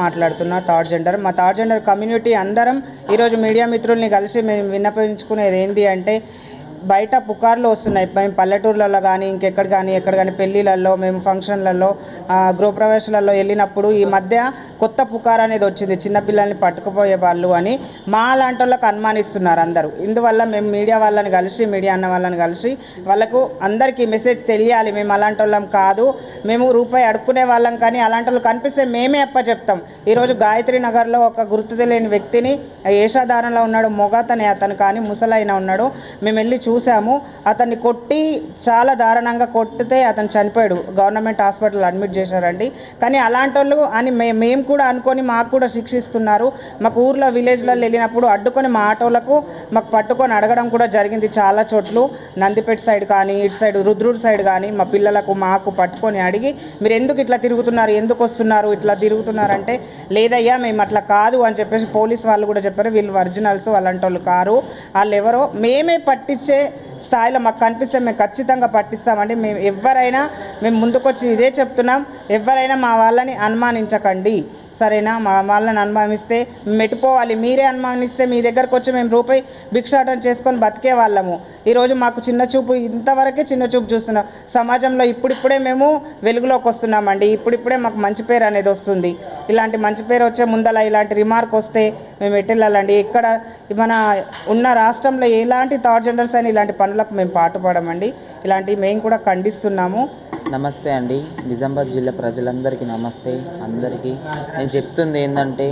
మాట్లాడుతున్నా third gender. మా third gender community అందరం ఈరోజు మీడియా మిత్రుల్ని కలిసి మేము విన్నపించుకునేది ఏంటి అంటే, బయట పుకార్లు వస్తున్నాయి. మేము పల్లెటూర్లలో కానీ ఇంకెక్కడ కానీ ఎక్కడ కానీ పెళ్ళిళ్ళల్లో మేము ఫంక్షన్లలో గృహప్రవేశాలలో వెళ్ళినప్పుడు ఈ మధ్య కొత్త పుకార్ అనేది వచ్చింది, చిన్నపిల్లల్ని పట్టుకుపోయే వాళ్ళు అని మా లాంటి వాళ్ళకి అనుమానిస్తున్నారు అందరూ. ఇందువల్ల మేము మీడియా వాళ్ళని కలిసి మీడియా అన్న వాళ్ళని కలిసి వాళ్ళకు అందరికీ మెసేజ్ తెలియాలి, మేము అలాంటి వాళ్ళం కాదు, మేము రూపాయి అడుక్కునే వాళ్ళం, కానీ అలాంటి వాళ్ళు కనిపిస్తే మేమే చెప్తాం. ఈరోజు గాయత్రి నగర్లో ఒక గుర్తు తెలియని వ్యక్తిని ఏషాధారంలో ఉన్నాడు, మొగతనే అతను కానీ ముసలైన ఉన్నాడు, మేము వెళ్ళి చూసాము. అతన్ని కొట్టి చాలా దారుణంగా కొట్టితే అతను చనిపోయాడు. గవర్నమెంట్ హాస్పిటల్ అడ్మిట్ చేశారండి. కానీ అలాంటి వాళ్ళు అని మేము కూడా అనుకొని మాకు కూడా శిక్షిస్తున్నారు. మాకు ఊర్లో విలేజ్లలో వెళ్ళినప్పుడు అడ్డుకొని మా ఆటోలకు మాకు పట్టుకొని అడగడం కూడా జరిగింది చాలా చోట్ల. నందిపేట సైడ్ కానీ ఇటు సైడ్ రుద్రూరు సైడ్ కానీ మా పిల్లలకు మాకు పట్టుకొని అడిగి మీరు ఎందుకు ఇట్లా తిరుగుతున్నారు, ఎందుకు వస్తున్నారు, ఇట్లా తిరుగుతున్నారంటే లేదయ్యా మేము అట్లా కాదు అని చెప్పేసి పోలీస్ వాళ్ళు కూడా చెప్పారు. వీళ్ళు ఒరిజినల్స్, అలాంటి వాళ్ళు కారు, వాళ్ళు ఎవరో మేమే పట్టించే స్థాయిలో మాకు కనిపిస్తే మేము ఖచ్చితంగా పట్టిస్తామండి. మేము ముందుకొచ్చి ఇదే చెప్తున్నాం, ఎవరైనా మా వాళ్ళని అనుమానించకండి, సరేనా? మా వాళ్ళని అనుమానిస్తే మెట్టుకోవాలి. మీరే అనుమానిస్తే మీ దగ్గరకు వచ్చి మేము రూపాయి భిక్షాటన చేసుకొని బతికే వాళ్ళము. ఈరోజు మాకు చిన్న చూపు, ఇంతవరకే చిన్న చూపు చూస్తున్నాం. సమాజంలో ఇప్పుడిప్పుడే మేము వెలుగులోకి వస్తున్నామండి. ఇప్పుడిప్పుడే మాకు మంచి పేరు అనేది వస్తుంది. ఇలాంటి మంచి పేరు వచ్చే ముందల ఇలాంటి రిమార్క్ వస్తే మేము ఎట్టెళ్ళాలండి? ఇక్కడ మన ఉన్న రాష్ట్రంలో ఎలాంటి థర్డ్ జెండర్స్ అని ఇలాంటి పనులకు మేము పాటుపడమండి. ఇలాంటివి మేము కూడా ఖండిస్తున్నాము. నమస్తే అండి, నిజామాబాద్ జిల్లా ప్రజలందరికీ నమస్తే. అందరికీ నేను చెప్తుంది ఏంటంటే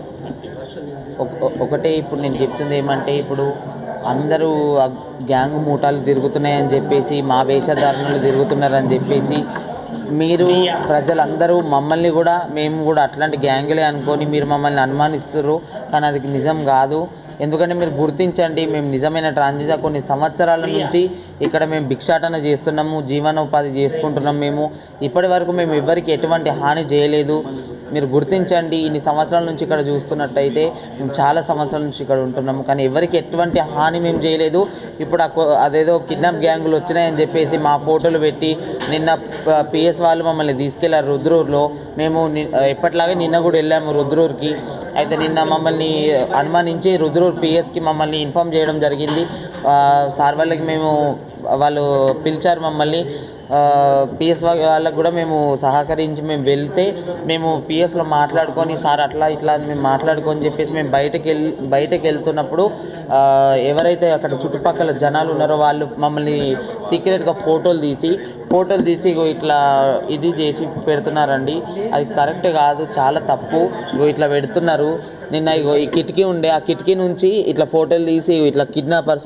ఒకటే, ఇప్పుడు నేను చెప్తుంది ఏమంటే, ఇప్పుడు అందరూ గ్యాంగ్ మూటాలు తిరుగుతున్నాయని చెప్పేసి, మా వేషధారణలు తిరుగుతున్నారని చెప్పేసి మీరు ప్రజలందరూ మమ్మల్ని కూడా, మేము కూడా అట్లాంటి గ్యాంగులే అనుకొని మీరు మమ్మల్ని అనుమానిస్తున్నారు. కానీ అది నిజం కాదు. ఎందుకంటే మీరు గుర్తించండి, మేము నిజమైన ట్రాన్స్జెండర్ కొన్ని సంవత్సరాల నుంచి ఇక్కడ మేము భిక్షాటన చేస్తున్నాము, జీవనోపాధి చేసుకుంటున్నాం. మేము ఇప్పటి వరకు మేము ఎవరికి ఎటువంటి హాని చేయలేదు. మీరు గుర్తించండి. ఇన్ని సంవత్సరాల నుంచి ఇక్కడ చూస్తున్నట్టయితే మేము చాలా సంవత్సరాల నుంచి ఇక్కడ ఉంటున్నాము, కానీ ఎవరికి ఎటువంటి హాని మేము చేయలేదు. ఇప్పుడు అదేదో కిడ్నాప్ గ్యాంగులు వచ్చినాయని చెప్పేసి మా ఫోటోలు పెట్టి నిన్న పిఎస్ వాళ్ళు మమ్మల్ని తీసుకెళ్లారు రుద్రూరులో. మేము ఎప్పటిలాగే నిన్న కూడా వెళ్ళాము రుద్రూరుకి. అయితే నిన్న మమ్మల్ని అనుమానించి రుద్రూరు పిఎస్కి మమ్మల్ని ఇన్ఫామ్ చేయడం జరిగింది. సార్ వాళ్ళకి వాళ్ళు పిలిచారు మమ్మల్ని. పిఎస్ వాళ్ళకు కూడా మేము సహకరించి మేము వెళ్తే మేము పిఎస్లో మాట్లాడుకొని సార్ అట్లా ఇట్లా అని మేము మాట్లాడుకొని చెప్పేసి మేము బయటకు వెళ్తున్నప్పుడు ఎవరైతే అక్కడ చుట్టుపక్కల జనాలు ఉన్నారో వాళ్ళు మమ్మల్ని సీక్రెట్గా ఫోటోలు తీసి ఇట్లా ఇది చేసి పెడుతున్నారండి. అది కరెక్ట్ కాదు, చాలా తప్పు. ఇట్లా పెడుతున్నారు. నిన్న ఈ కిటికీ ఉండే, ఆ కిటికీ నుంచి ఇట్లా ఫోటోలు తీసి ఇట్లా కిడ్నాపర్స్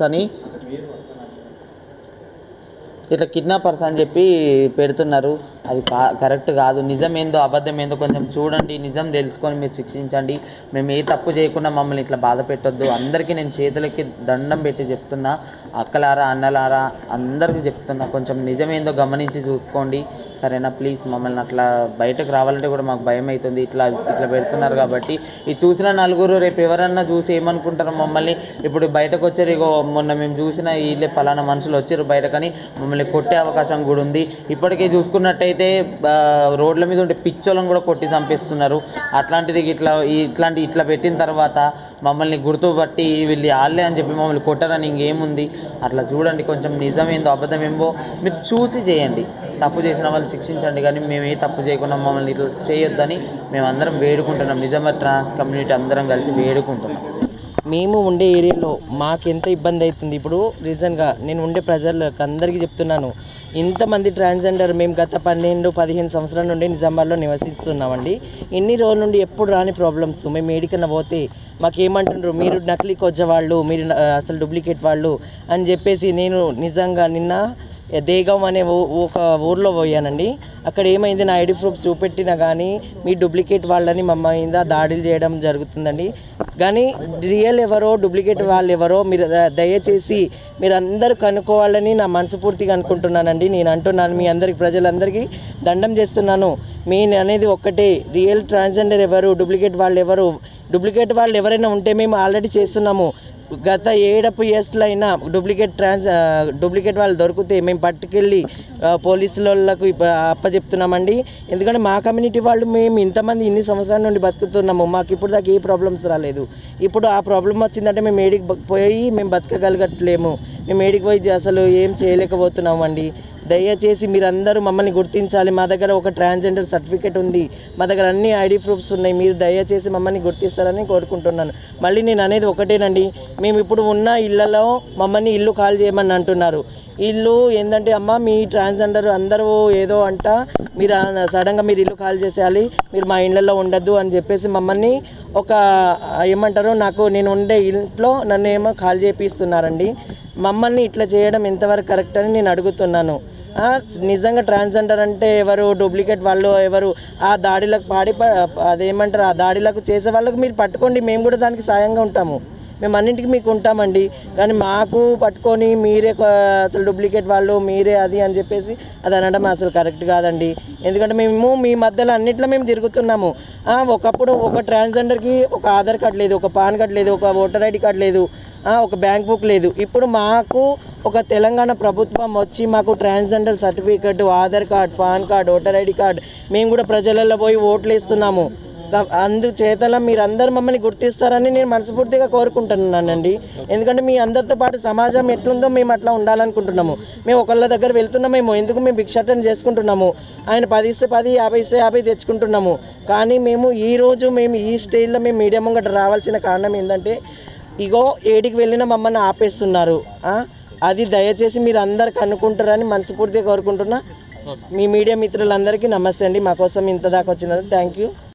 అని చెప్పి పెడుతున్నారు. అది కరెక్ట్ కాదు. నిజమేందో అబద్ధమేందో కొంచెం చూడండి, నిజం తెలుసుకొని మీరు శిక్షించండి. మేము ఏ తప్పు చేయకుండా మమ్మల్ని ఇట్లా బాధ పెట్టొద్దు. అందరికీ నేను చేతులకి దండం పెట్టి చెప్తున్నా, అక్కలారా అన్నలారా అందరికీ చెప్తున్నా, కొంచెం నిజమేందో గమనించి చూసుకోండి, సరేనా? ప్లీజ్ మమ్మల్ని అట్లా బయటకు రావాలంటే కూడా మాకు భయం అవుతుంది. ఇట్లా పెడుతున్నారు కాబట్టి ఇది చూసిన నలుగురు రేపు ఎవరన్నా చూసి ఏమనుకుంటారు మమ్మల్ని. ఇప్పుడు బయటకు వచ్చారు, ఇగో మొన్న మేము చూసిన వీళ్ళే పలానా మనుషులు వచ్చారు బయటకని మమ్మల్ని కొట్టే అవకాశం కూడా ఉంది. ఇప్పటికే చూసుకున్నట్టయితే రోడ్ల మీద ఉంటే పిచ్చోళ్ళని కూడా కొట్టి చంపేస్తున్నారు. అట్లాంటిది ఇట్లా పెట్టిన తర్వాత మమ్మల్ని గుర్తుపట్టి వీళ్ళు వాళ్ళే అని చెప్పి మమ్మల్ని కొట్టారని ఇంకేముంది? అట్లా చూడండి, కొంచెం నిజమేందో అబద్ధమేమో మీరు చూసి చేయండి. తప్పు చేసిన వాళ్ళు శిక్షించండి, కానీ మేము ఏ తప్పు చేయకుండా మమ్మల్ని ఇట్లా చేయొద్దని మేము అందరం వేడుకుంటున్నాం. నిజామాబాద్ ట్రాన్స్ కమ్యూనిటీ అందరం కలిసి వేడుకుంటున్నాం. మేము ఉండే ఏరియాలో మాకు ఎంత ఇబ్బంది అవుతుంది. ఇప్పుడు రీజన్గా నేను ఉండే ప్రజలకు అందరికీ చెప్తున్నాను, ఇంతమంది ట్రాన్స్జెండర్ మేము గత 12-15 సంవత్సరాల నుండి నిజామాబాద్లో నివసిస్తున్నామండి. ఇన్ని రోజుల నుండి ఎప్పుడు రాని ప్రాబ్లమ్స్. మేము ఏడికన్నా పోతే మాకేమంటుండ్రు, మీరు నకిలీ కొజ్జవాళ్ళు, మీరు అసలు డూప్లికేట్ వాళ్ళు అని చెప్పేసి. నేను నిజంగా నిన్న దేగం అనే ఒక ఊర్లో పోయానండి. అక్కడ ఏమైంది, నా ఐడి ప్రూఫ్ చూపెట్టినా కానీ మీ డూప్లికేట్ వాళ్ళని మా మీద దాడులు చేయడం జరుగుతుందండి. కానీ రియల్ ఎవరో డూప్లికేట్ వాళ్ళు ఎవరో మీరు దయచేసి మీరు అందరూ కనుక్కోవాలని నా మనస్ఫూర్తిగా అనుకుంటున్నానండి. నేను అంటున్నాను, మీ అందరికి ప్రజలందరికీ దండం చేస్తున్నాను. మెయిన్ అనేది ఒక్కటే, రియల్ ట్రాన్స్జెండర్ ఎవరు, డూప్లికేట్ వాళ్ళు ఎవరు. డూప్లికేట్ వాళ్ళు ఎవరైనా ఉంటే మేము ఆల్రెడీ చేస్తున్నాము. గత 7 ఇయర్స్లో అయినా డూప్లికేట్ వాళ్ళు దొరికితే మేము పట్టుకెళ్ళి పోలీసులకు అప్పచెప్తున్నామండి. ఎందుకంటే మా కమ్యూనిటీ వాళ్ళు మేము ఇంతమంది ఇన్ని సంవత్సరాల నుండి బతుకుతున్నాము, మాకు ఇప్పుడు దాకా ఏ ప్రాబ్లమ్స్ రాలేదు. ఇప్పుడు ఆ ప్రాబ్లం వచ్చిందంటే మేము ఏడికి పోయి మేము బతకగలగట్లేము, మేము ఏడికి పోయి అసలు ఏం చేయలేకపోతున్నామండి. దయచేసి మీరందరూ మమ్మల్ని గుర్తించాలి. మా దగ్గర ఒక ట్రాన్స్జెండర్ సర్టిఫికేట్ ఉంది, మా దగ్గర అన్ని ఐడి ప్రూఫ్స్ ఉన్నాయి. మీరు దయచేసి మమ్మల్ని గుర్తిస్తారని కోరుకుంటున్నాను. మళ్ళీ నేను అనేది ఒకటేనండి, మేము ఇప్పుడు ఉన్న ఇళ్లలో మమ్మల్ని ఇల్లు ఖాళీ చేయమని అంటున్నారు. ఇల్లు ఏంటంటే అమ్మ మీ ట్రాన్స్జెండర్ అందరూ ఏదో అంట, మీరు సడన్గా మీరు ఇల్లు ఖాళీ చేసేయాలి, మీరు మా ఇళ్ళల్లో ఉండద్దు అని చెప్పేసి మమ్మల్ని ఒక ఏమంటారు, నేను ఉండే ఇంట్లో నన్ను ఏమో ఖాళీ చేపిస్తున్నారండి. మమ్మల్ని ఇట్లా చేయడం ఎంతవరకు కరెక్ట్ అని నేను అడుగుతున్నాను. నిజంగా ట్రాన్స్జెండర్ అంటే ఎవరు, డూప్లికేట్ వాళ్ళు ఎవరు, ఆ దాడిలకు అదేమంటారు ఆ దాడిలకు చేసే వాళ్ళకు మీరు పట్టుకోండి, మేము కూడా దానికి సాయంగా ఉంటాము, మేము అన్నింటికి మీకు ఉంటామండి. కానీ మాకు పట్టుకొని మీరే అసలు డూప్లికేట్ వాళ్ళు మీరే అది అని చెప్పేసి అది అనడం అసలు కరెక్ట్ కాదండి. ఎందుకంటే మేము మీ మధ్యలో అన్నింటిలో మేము తిరుగుతున్నాము. ఒకప్పుడు ఒక ట్రాన్స్జెండర్కి ఒక ఆధార్ కార్డు లేదు, ఒక పాన్ కార్డు లేదు, ఒక ఓటర్ ఐడి కార్డు లేదు, ఒక బ్యాంక్ బుక్ లేదు. ఇప్పుడు మాకు ఒక తెలంగాణ ప్రభుత్వం వచ్చి మాకు transgender certificate, Aadhaar card, PAN card, voter ID card, మేము కూడా ప్రజలలో పోయి ఓట్లు వేస్తున్నాము. అందుచేతలా మీరందరూ మమ్మల్ని గుర్తిస్తారని నేను మనస్ఫూర్తిగా కోరుకుంటున్నానండి. ఎందుకంటే మీ అందరితో పాటు సమాజం ఎట్లుందో మేము అట్లా ఉండాలనుకుంటున్నాము. మేము ఒకళ్ళ దగ్గర వెళ్తున్నామేమో, ఎందుకు మేము భిక్షాటన చేసుకుంటున్నాము, ఆయన 10 ఇస్తే 10, 50 ఇస్తే 50 తెచ్చుకుంటున్నాము. కానీ మేము ఈరోజు ఈ స్టేజ్లో మేము మీడియా ముంగట రావాల్సిన కారణం ఏంటంటే, ఇగో ఏడికి వెళ్ళినా మమ్మల్ని ఆపేస్తున్నారు. అది దయచేసి మీరు అందరికి అనుకుంటారని మనస్ఫూర్తిగా కోరుకుంటున్నా. మీ మీడియా మిత్రులందరికీ నమస్తే అండి. మా కోసం ఇంత దాకా వచ్చినందుకు థ్యాంక్ యూ.